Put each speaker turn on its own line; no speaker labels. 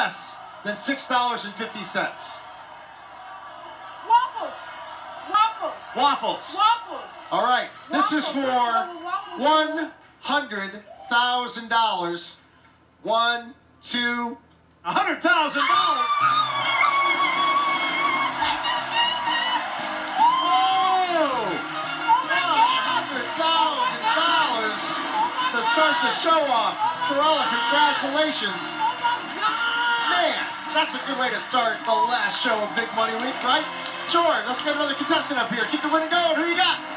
less than $6.50.
Waffles. Waffles.
Waffles.
Waffles.
All right. This is for
Waffles.
$100,000. $100,000. To start the show off. Corella, congratulations. Man, that's a good way to start the last show of Big Money Week, right? George, let's get another contestant up here. Keep the winning going. Who you got?